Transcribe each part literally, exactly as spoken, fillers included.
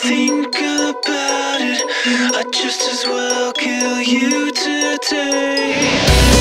think about it, I'd just as well kill you today.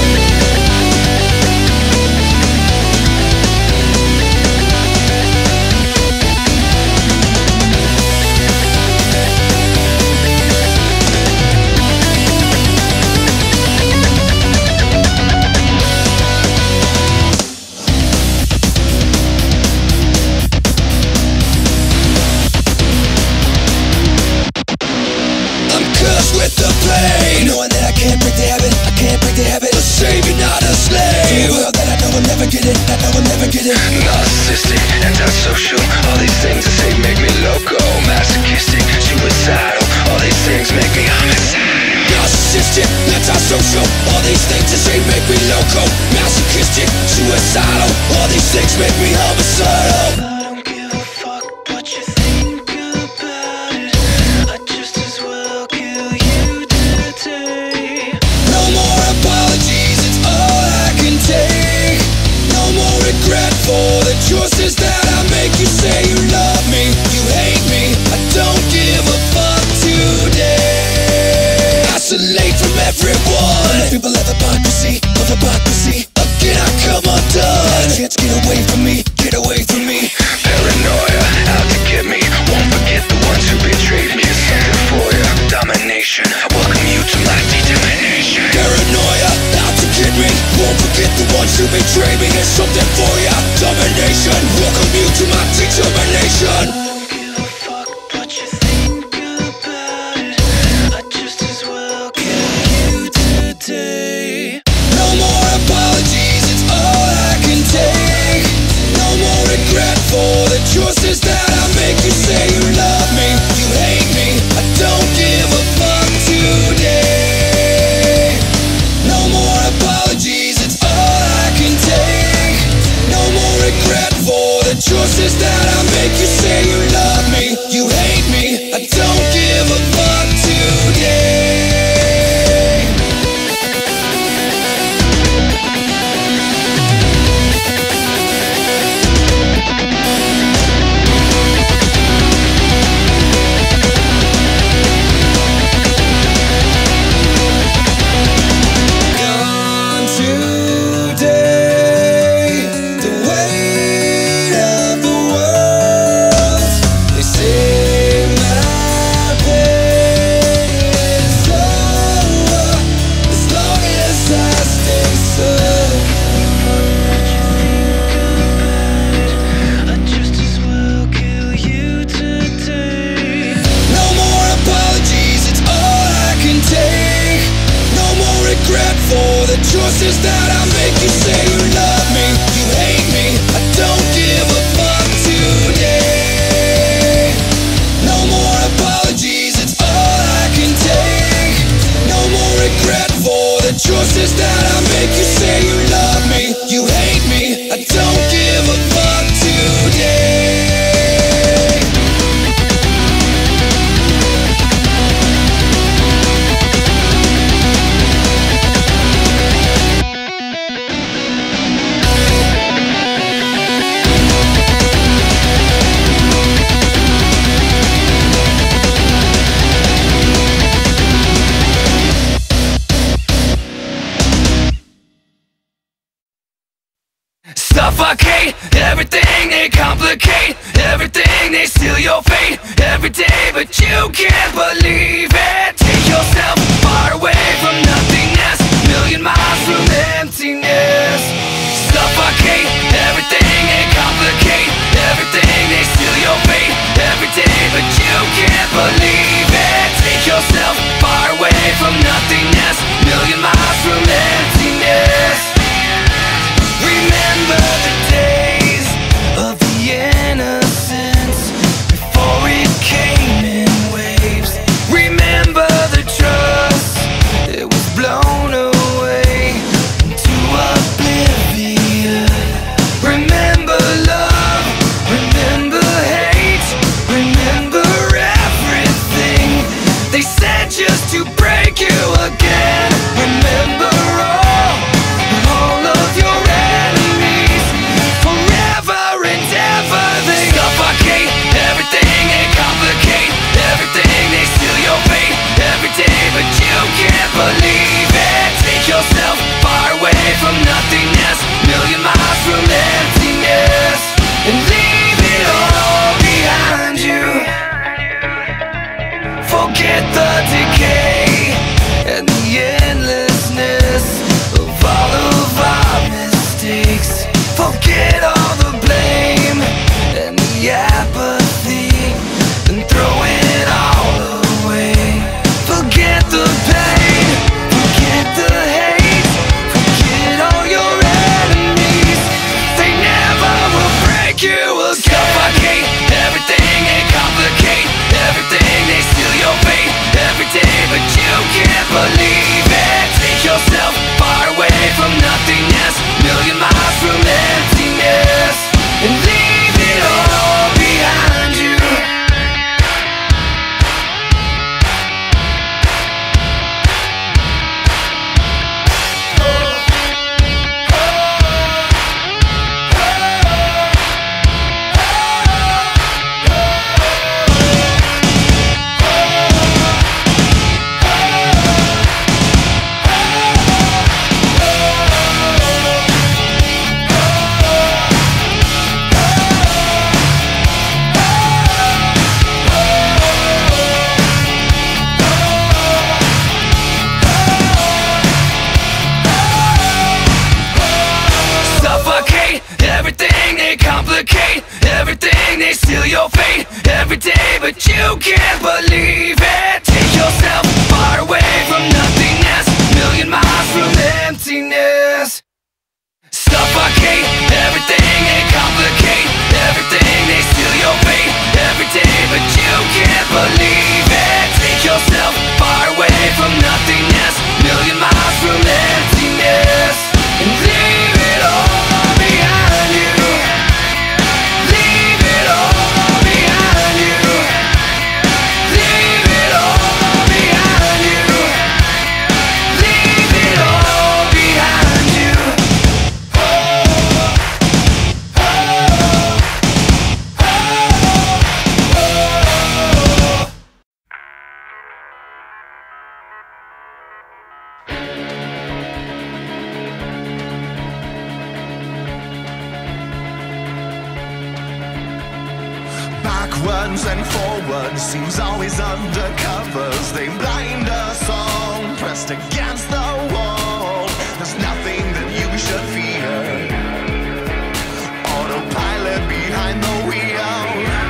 With the pain, knowing that I can't break the habit, I can't break the habit. A savior, not a slave. To a world that I know will never get it, I know will never get it. Narcissistic, antisocial, all these things that say make me loco. Masochistic, suicidal, all these things make me homicidal. Narcissistic, antisocial, all these things that say make me loco. Masochistic, suicidal, all these things make me homicidal. For the choices that I make, you say you love me, you hate me, I don't give a fuck today. Isolate from everyone, people have hypocrisy, of hypocrisy. Again I come undone, can't get away from me, get away from me. Paranoia, out to get me, won't forget the ones who betrayed me. It's something for ya, domination, I welcome you to my determination. Paranoia, out to get me, won't forget the ones who betrayed me. There's something for ya, domination, welcome you to my determination. I don't give a fuck what you think about it, I'd just as well kill you today. No more apologies, it's all I can take. No more regret for the choices that I make. You say you love me, you hate me, I don't give a fuck today. No more apologies, it's all I can take. No more regret for the choices that I make. You say you love me, you hate me, I don't give a fuck today. Choices that I make, you say you love me, you hate me, I don't give a fuck today. No more apologies, it's all I can take. No more regret for the choices that I make. You say you love me, you hate me, I don't give a fuck today. Suffocate everything, they complicate everything, they steal your fate every day, but you can't believe it. Take yourself far away from nothingness, million miles from emptiness. Suffocate everything, they complicate everything, they steal your fate every day, but you can't believe it. Take yourself far away from nothingness, million miles from emptiness. Remember the days of the innocence before it came in waves. Remember the trust that was blown away into a complicate everything, they seal your fate every day, but you can't believe it. Take yourself far away from nothingness, million miles from emptiness. Suffocate everything, they complicate everything, they steal your fate every day, but you can't believe it. Take yourself far away from nothingness, million miles from emptiness, and leave it all behind you. Leave it all behind you. Leave it all behind you. Leave it all behind you. Backwards and forwards seems always under covers. They blind us all, pressed against the wall. There's nothing that you should fear. Autopilot behind the wheel.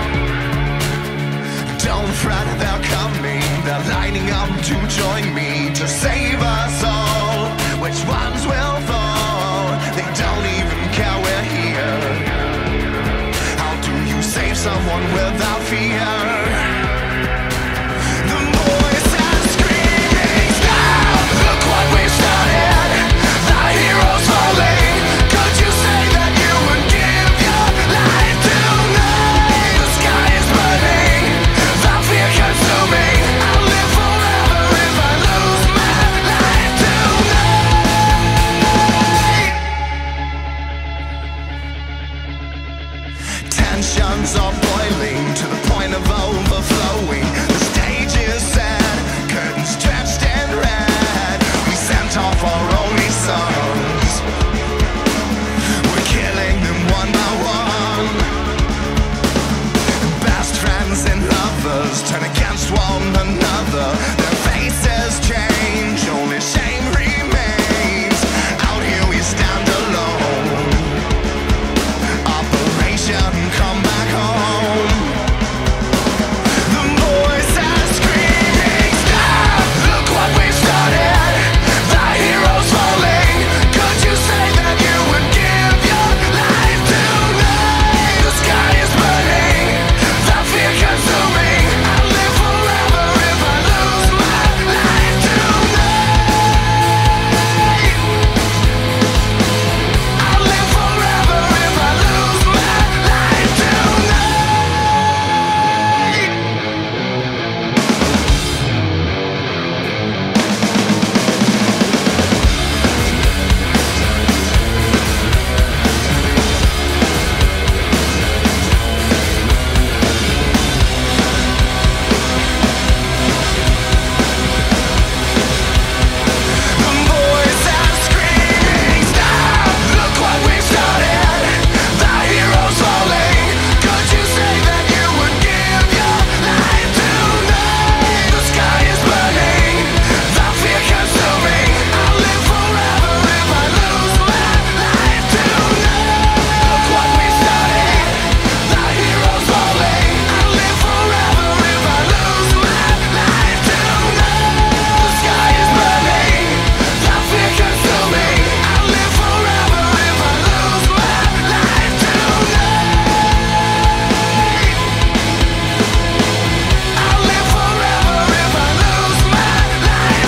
Don't fret, they're coming. They're lining up to join me to save us all. Which ones will fall? They don't even care we're here. Save someone without fear. The voices screaming, stop! Look what we started. The heroes falling. Could you say that you would give your life tonight? The sky is burning, the fear consuming. I'll live forever if I lose my life tonight. Tensions are boiling to the point of overflowing. The stage is set, curtains drenched in red. We sent off our only sons. We're killing them one by one. Best friends and lovers turn against one another. Their faces change, only shame remains. Out here we stand alone. Operation Come Back Home. The voice is screaming, stop! Look what we started. The heroes falling. Could you say that you would give your life tonight? The sky is burning, the fear consuming. I'll live forever if I lose my life tonight. I'll live forever if I lose my life tonight. The voice is screaming, stop! Look what we started. The heroes falling. Could you say that you would give your life tonight? The sky is burning, the fear consuming. I'll live forever if I lose my life tonight. Look what we started. The heroes falling. I'll live forever if I lose my life tonight. The sky is burning, the fear consuming. I'll live forever if I lose my life tonight. I'll live forever if I lose my life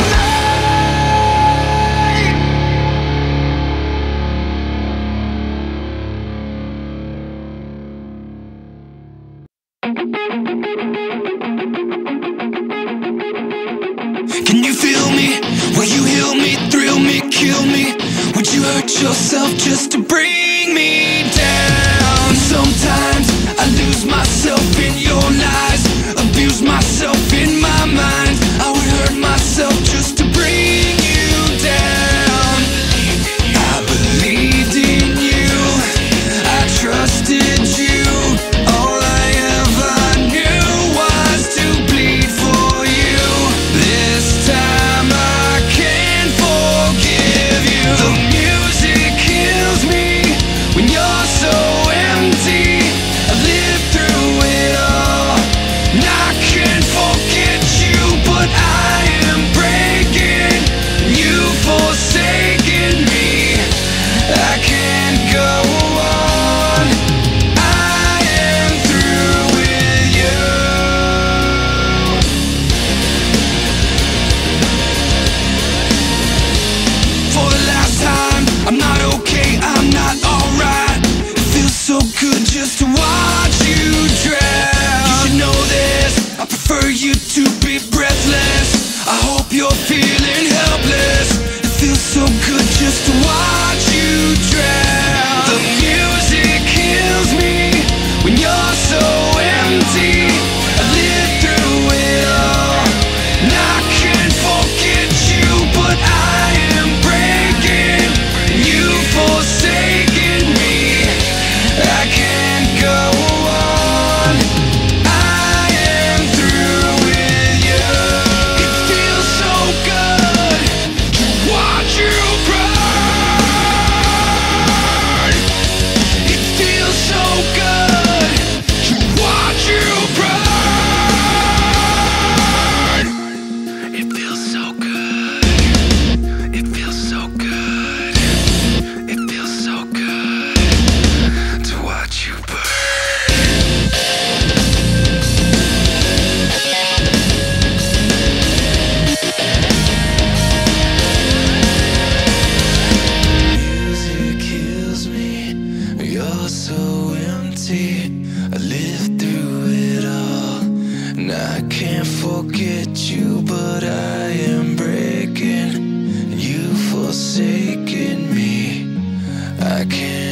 tonight. Can you feel me? Will you heal me, thrill me, kill me? Would you hurt yourself just to bring me down? Sometimes I lose myself in your lies, abuse myself in my mind. I would hurt myself just to bring you down. I believed in you, I trusted you. All I ever knew was to bleed for you. This time I can't forgive you. The music kills me when you're so empty. can